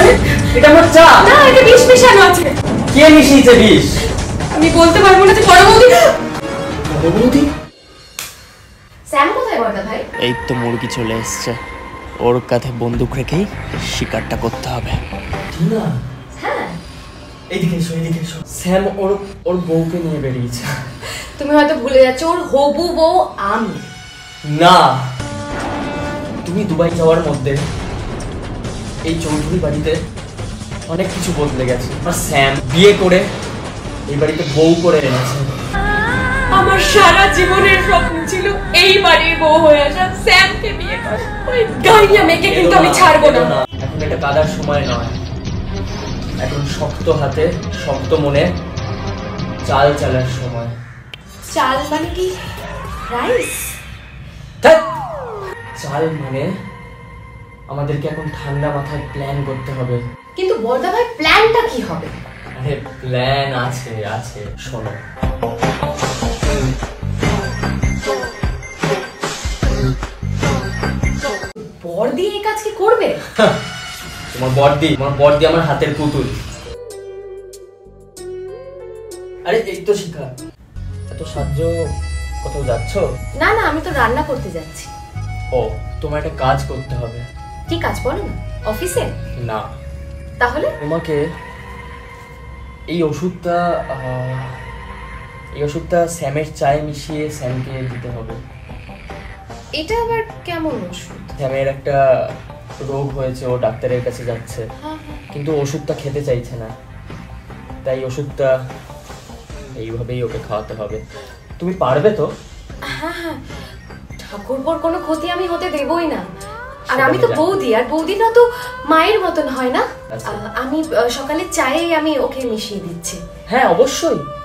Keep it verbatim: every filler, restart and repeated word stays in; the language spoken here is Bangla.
আরে এটা আমার চা। না, এটা বিষ মিশানো আছে। কে মিশিয়েছে বিষ? আমি বলতে পারবো না যে বড় বৌদি। বড় বৌদি? স্যাম কোথায় বড়দা ভাই? এই তো মুরগি চলে এসছে, ওর কাঁধে বন্দুক রেখেই শিকারটা করতে হবে। টিনা, হ্যাঁ এইদিকে এসো, এইদিকে এসো। স্যাম ওর ওর বউকে নিয়ে বেরিয়েছে। তুমি হয়তো ভুলে যাচ্ছ, ওর হবু বউ আমি। না, তুমি দুবাই যাওয়ার মধ্যে এই চৌধুরী বাড়িতে অনেক কিছু বদলে গেছে। আর স্যাম বিয়ে করে এই বাড়িতে বউ করে এনেছে। আমার সারা জীবনের স্বপ্ন ছিল এই বাড়ির বউ হয়ে আসা, স্যামকে বিয়ে করা। ওই গাইয়া মেয়েকে কিন্তু আমি ছাড়বো না। এখন এটা কাদার সময় নয়, এখন শক্ত হাতে শক্ত মনে চাল চালার সময়। চাল মানে কি? রাইস? চাল মানে আমাদেরকে এখন ঠান্ডা মাথায় প্ল্যান করতে হবে। কিন্তু বড়দা ভাই প্ল্যানটা কি হবে? আরে প্ল্যান আছে আছে শোনো। বড়দি এই কাজ কি করবে? তোমার বড়দি তোমার বড়দি আমার হাতের পুতুল। আরে এই তো শিখা, এত সাহায্য কোথাও যাচ্ছ? না না, আমি তো রান্না করতে যাচ্ছি। ও, তোমার একটা কাজ করতে হবে। কি কাজ বলো না? অফিসে? না, তাহলে? তোমাকে এই ওষুধটা আহ, এই ওষুধটা স্যামের চায়ে মিশিয়ে স্যামকে দিতে হবে। এটা আবার কেমন ওষুধ? স্যামের একটা রোগ হয়েছে, ও ডাক্তারের কাছে যাচ্ছে, কিন্তু ওষুধটা খেতে চাইছে না, তাই ওষুধটা এইভাবেই ওকে খাওয়াতে হবে। তুমি পারবে তো? হ্যাঁ হ্যাঁ, ঠাকুরপোর কোনো ক্ষতি আমি হতে দেবই না। আর আমি তো বৌদি, আর বৌদিটা তো মায়ের মতন হয় না। আমি সকালে চায়ে আমি ওকে মিশিয়ে দিচ্ছি। হ্যাঁ অবশ্যই,